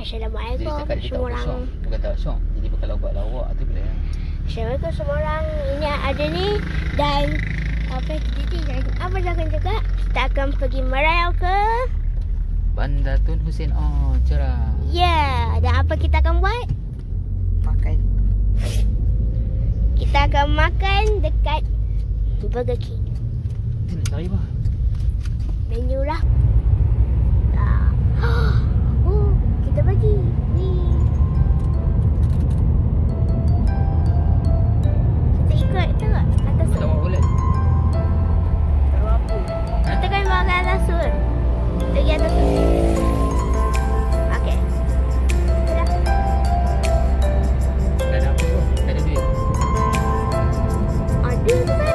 Assalamualaikum Jadi cakap dia tak semua orang. kosong. Bukan tak kosong. Jadi bukan lawak-lawak tu boleh. Assalamualaikum semua orang. Ini ada ni dan apa kita apa akan juga kita akan pergi merayau ke Bandar Tun Hussein. Oh, cerah. ya. Dan apa kita akan buat? Makan. Kita akan makan dekat Burger King. Kita nak cari bah. Menu lah. Oh, kita pergi. Wih. Kita ikut tu tak? Atas tu. Tak mau boleh. Taruh apa? Kita kan makan atas tu. Kita pergi atas tu. Okey. Dah. Tak ada apa pun. Tak ada duit. Ada kan?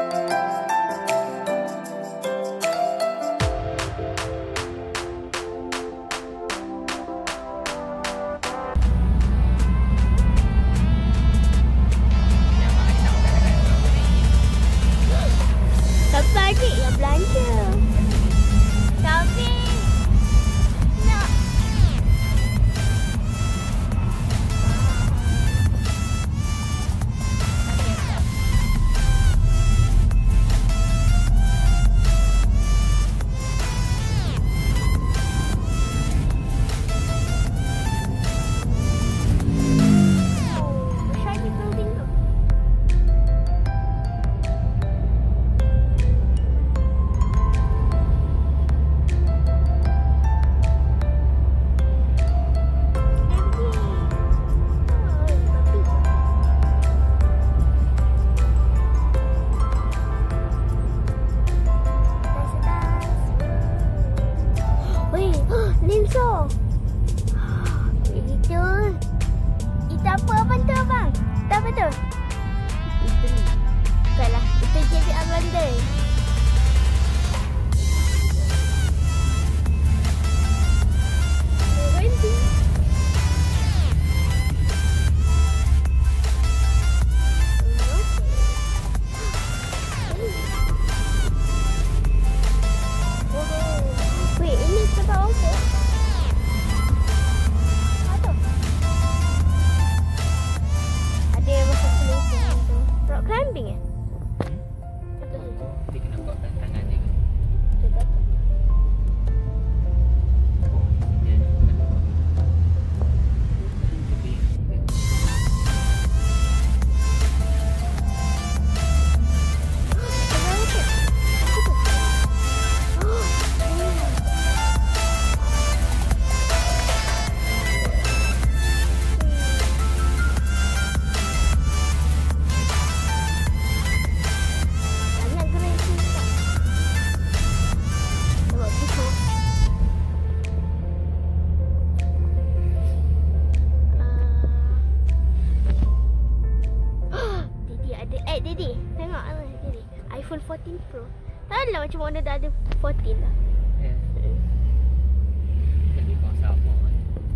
Siapa adik yang belanja? Taufik. Nak. Besar ni building tu. Weh, Linso. Itu. Itu apa abang tu abang? Itu apa tu? Bukanlah. Itu jadi Belanda. Berhenti. Wait, ini tempat apa? Apa tu? Ada yang masuk selesai tu. Rock climbing eh? Apa tu? Dia kena kuatkan tangan dia. Tu tak tahu. Dia kena kuat. Banyak gerai sini tak? Tengok buku. Didi ada Didi. Tengok Didi. iPhone 14 Pro. Tak lah macam mana dah ada 14 lah. Ya. Jadi kau sama kan.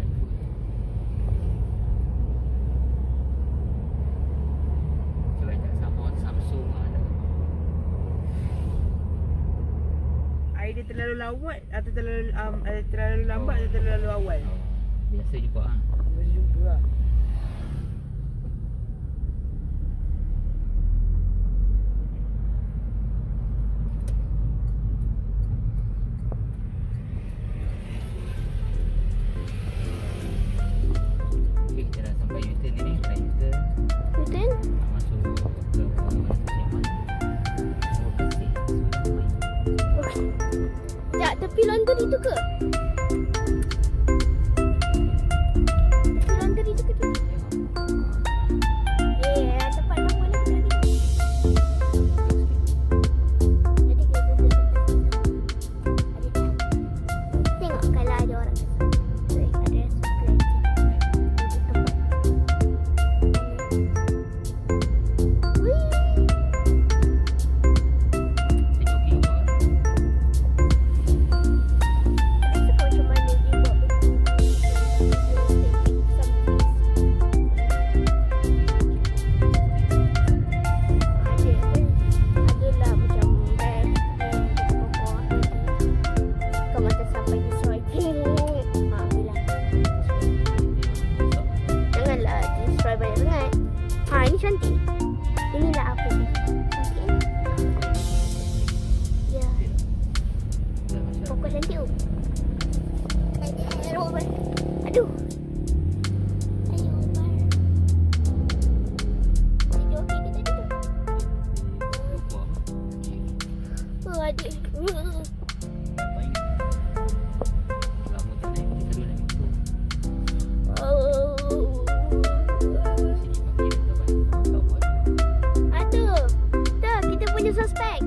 Cuba tak sama Samsung ada. Air dia terlalu lawat atau terlalu lambat atau terlalu awal? Biasa juga ah. Mesti jumpa lah. Okay, kita dah sampai U-turn ni. Dah U-turn. Betul? Nak masuk ke Yaman. Oh, kasih. Tak, tepi laundry tu ke? Tepi laundry tu ke tu? Tempat nama lah kita tadi. Jadi kita duduk tempat ada tak? Tengok kalau ada orang. Ada restaurant. Duduk tempat. Aduh. Ayo, Umar. Tidur okey ke tadi tu? Lupa apa? Oh, adik. Apa ini? Lama tak naik, kita dulu naik motor. Oh. Sini pakai dah kawan. Tak buat. Aduh. Dah, kita punya suspek.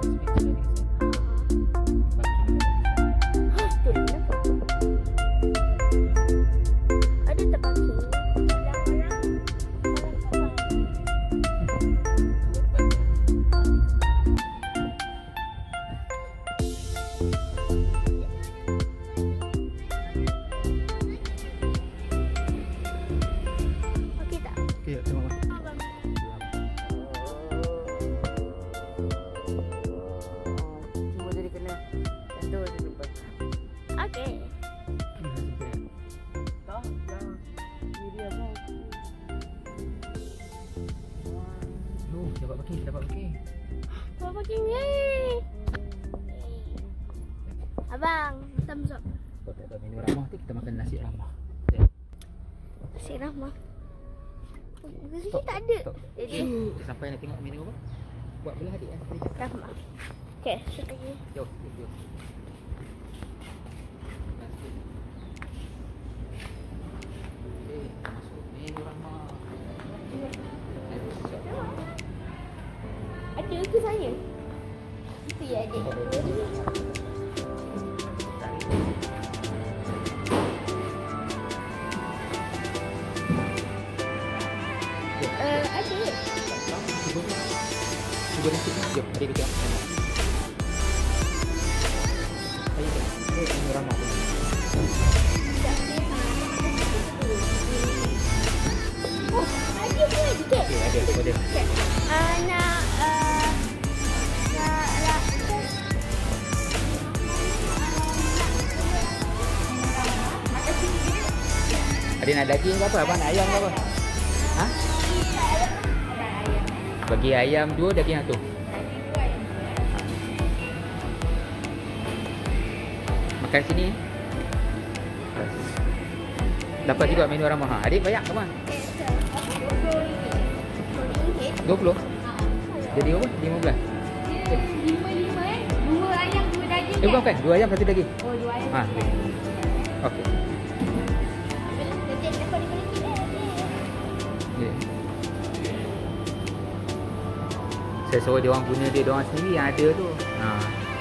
Ada terpaksa. Orang-orang kawan. Okey tak? Okey, terima kasih. Abang. Cuma jadi kena satu je lepas. Okey. Tak, dah. Ini dia bang. Dapat pakai. Abang parking. Yeay. Abang, thumbs up. Kau tak tahu menu ramah tu, kita makan nasi ramah. Nasi ramah. Nasi tak ada. Jadi, Sampai nak tengok menu apa? Buat belah adik kan. ramah. Okey, sekali. Jom. Okey, masuk menu ramah. Ada ke saya? Itu ya adik. Ada. Cuba nasi ni. Jom, adik kita. Ayo kita. Menu ramah. Oh, ada ke sikit? Okey, ada. Nak Adik nak daging ke apa? Abang nak ayam ke apa? Ha? Bagi ayam 2, daging 1. Makan sini. Dapat juga menu ramah. Ha, adik bayar ke bang? 20? Jadi apa? 15? 5 2 ayam 2 daging. Bukan. 2 ayam 1 daging. Oh, 2 ayam. Ha, okey. Ya. Saya suruh dia orang guna dia orang sendiri yang ada tu. Ha.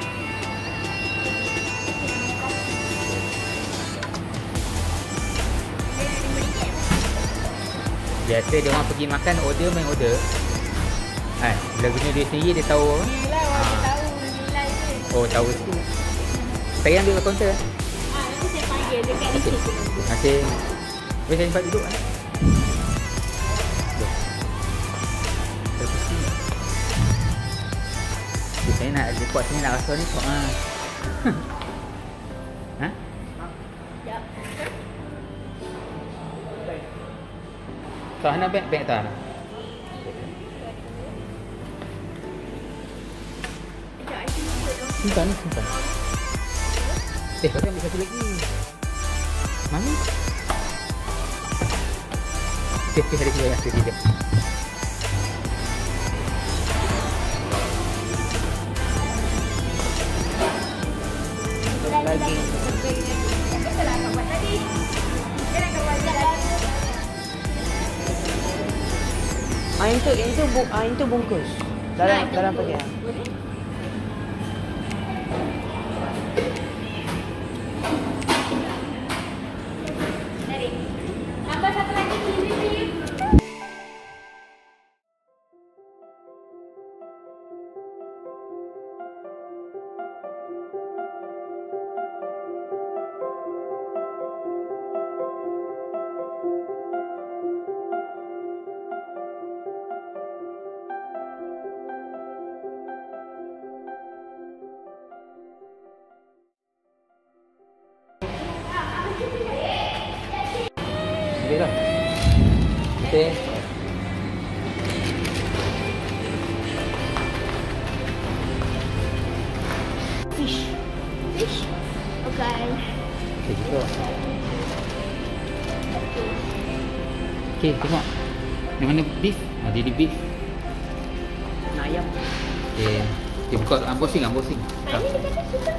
Biasa dia orang pergi makan main order. Bila guna dia sendiri dia tahu apa? Nilai orang tahu nilai je. Oh, tahu tu. Saya ambil kat kaunter. Nanti saya panggil dekat Okey. receipt tu. Terima kasih. Boleh saya sempat duduk kan? Saya nak report sini nak rasa ni kok Ha? Jap. Tak nak bank tak? Simpan. Kau ambil satu lagi. Mami. Okey, hari kedua yang ketiga. Lagi. Kita nak buat tadi. Kita nak buat tadi. Itu bungkus. Dalam paket. Tambah satu lagi chili. Boleh lah. Okey. Fish. Okay. Okey, gitu. Okey, tengok. Yang mana beef? Dia di beef. Ayam. Okey. Dia buka unboxing. Ini dia kata suka.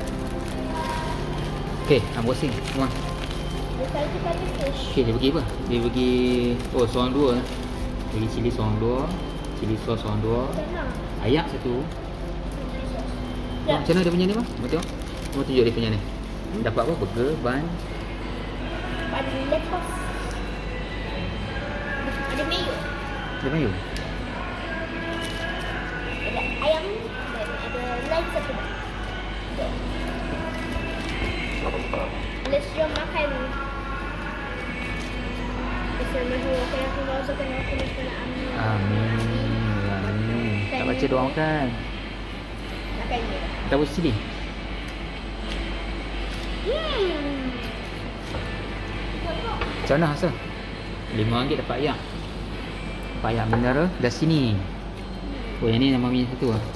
Okey, unboxing. Semua. Dia selalu kata fish. Okey, dia bagi apa? Dia bagi seorang dua. Dia bagi cili seorang dua, cili sos seorang dua, Sana. ayak satu. Ya. Macam mana dia punya ni, bang? Cuba tengok. Cuba tunjuk dia punya ni. Dapat apa? Burger, bun. Ada lepas. Ada mayo. Dia mayo. Ada ayam dan ada lain satu dah. Let's jom makan. Bismillahirrahmanirrahim. Aku masukkan aku nak amin. Amin. Tak baca doa makan. Makan ni. Tak baca cili. Macam mana rasa? RM5 dapat ayak. Dapat ayak mineral dah sini. Oh, yang ni nama Mami satu lah.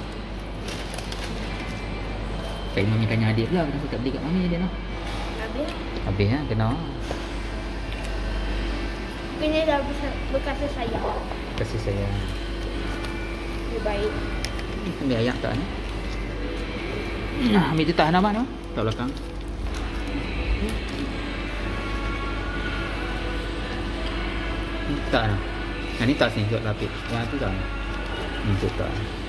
Kali Mami tanya adik pula, kenapa tak beli kat Mami dia nak? Habis. Habis lah, kena. Kena dah berkasih sayang. Kasih saya. Lebih baik. Ambil ayak tak ni? Ambil tu tak nama tu? Tak belakang. Tak nak. Yang ni tak sini jauh lapik. Yang tu tak nak. Ni tu tak.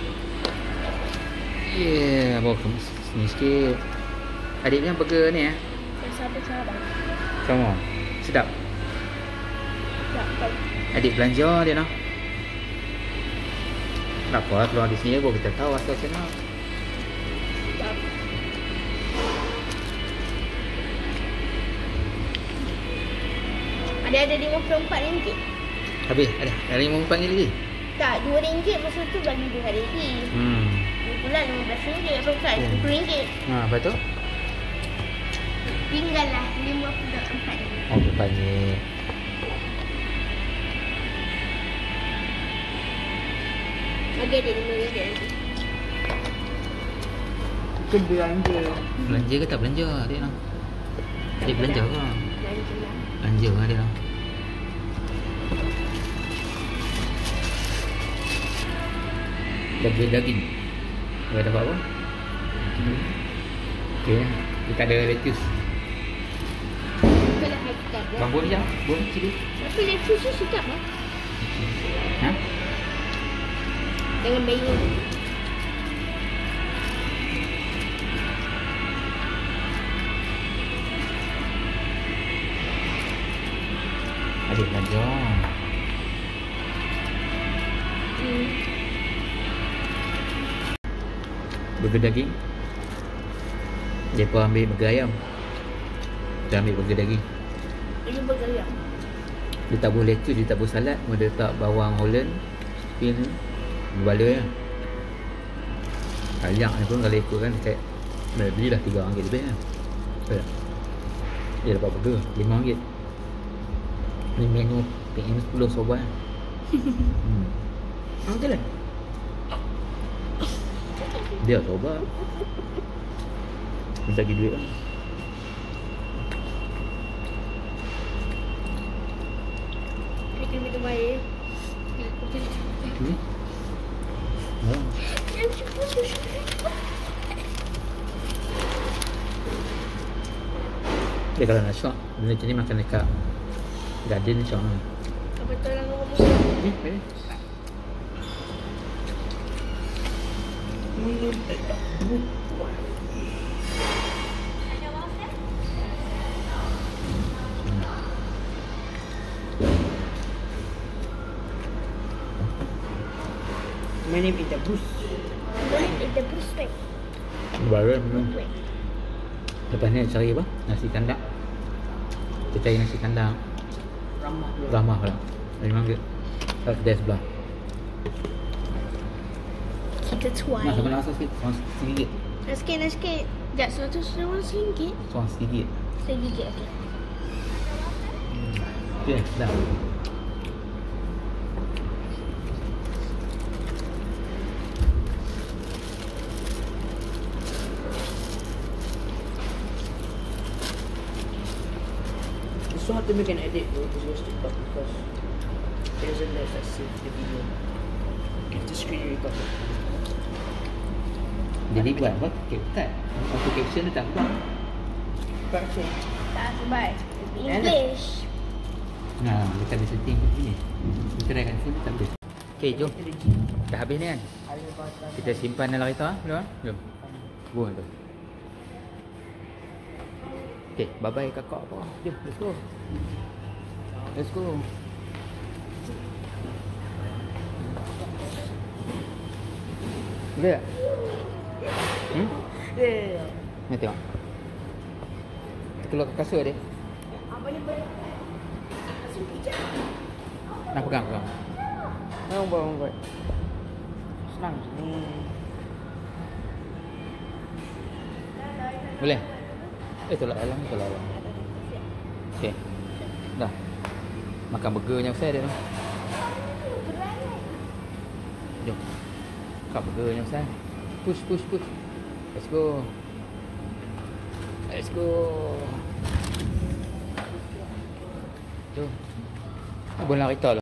Yeah, bawa ke sini sikit. Adik punya burger ni Sabar-sabar. sama. Sedap. Tak, tak. Adik belanja dia nak. Tak apa lah, keluar di sini baru kita tahu asal macam mana. Tak. Ada RM54. Habis, ada RM54 lagi. Tak, RM2 masa tu bagi dia lagi. Ni pula RM15 pekat RM10. Ha, lepas tu? Tinggallah RM54. Oh, banyak. Bagi dia RM5 nanti. Itu belanja. Belanja ke tak belanja adik nak? Adik belanja ke? Belanja lah. Belanja lah adik nak. Dah beli daging. Dah dapat apa? Okey lah. Dia tak ada lettuce. Bukanlah haikat lah. Bang boleh jap? Boleh cili? Tapi lettuce tu sedap lah. Ha? Dengan mayo. Adik belanja. Burger daging. Dia pun ambil burger ayam. Dia ambil burger daging. Ini burger ayam. Dia tak boleh lettuce, dia tak boleh salad. Dia letak bawang Holland, pin, berbaloi lah. Ayak ni pun kalau ikutkan dekat belilah RM3 lebih lah. Betul tak? Dia dapat burger RM5. Ni menu PM10 sobat. Betul lah. Dia sobat. Minta pergi duit lah. Ini kena minum air. Oh. Dia kalau nak syok, benda macam ni makan dekat garden syok lah. Apa tu orang ngomong? Boleh. My name is Bruce. The Bruce Wayne. Baru minum. Lepas ni cari apa? Nasi kandang. Kita cari nasi kandang. Ramah lah. RM5. Kedai sebelah. Kita tuai. Nak sama rasa sikit? RM1. Nak sikit. Sekejap, RM100. RM1. RM1, okey. Okay, dah. So hard to make an edit though, because you're still because doesn't let us save the video. If the screen record. Jadi buat apa? CapCut. Auto caption dia tak buat. Perfect. Tak sebab English. Nah, kita ada setting begini. Kita try kan sini tak habis. Okey, jom. Dah habis ni kan? Kita simpan dalam kereta dulu ah. Jom. Buang tu. Okey, bye-bye kakak apa. Jom, let's go. Let's go. Boleh tak? Yeah. Ni tengok. Kita keluar ke kasut dia. Apa ni boleh? Nak pegang. Bang buat. Senang. Boleh? Tolak alam. Okey. Dah. Makan burger yang besar dia tu. Jom. Makan burger yang besar. Push. Let's go. Jom. Boleh nak kereta lah.